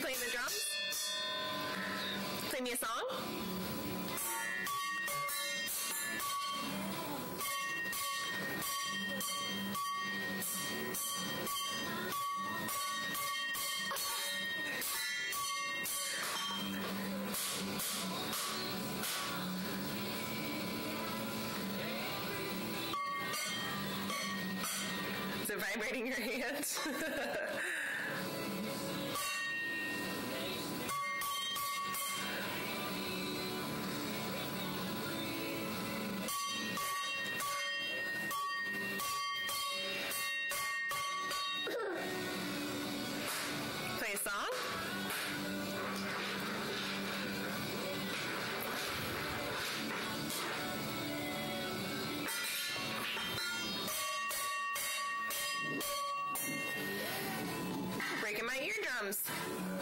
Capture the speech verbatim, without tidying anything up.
playing the drums? Play me a song? Is it vibrating your hand? Play a song? Breaking my eardrums.